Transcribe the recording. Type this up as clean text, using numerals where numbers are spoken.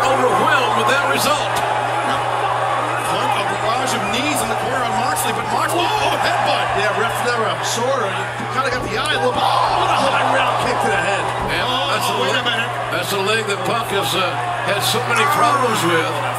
overwhelmed with that result. Punk, a barrage of knees in the corner on Moxley, but Moxley, headbutt. Yeah, ref never sore. You kind of got the eye a little bit. What a high round kick to the head. Yeah, wait a minute. That's a leg that Punk has had so many problems with.